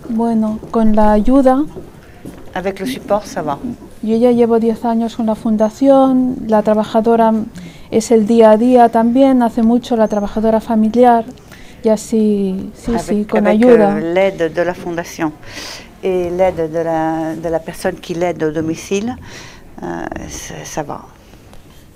Bueno, con la ayuda. Avec le support, ça va. Yo ya llevo 10 años con la fundación, la trabajadora es el día a día también, hace mucho la trabajadora familiar, y así, sí, con ayuda. Avec l'aide de la fondation et l'aide de la personne qui l'aide au domicile, ça va.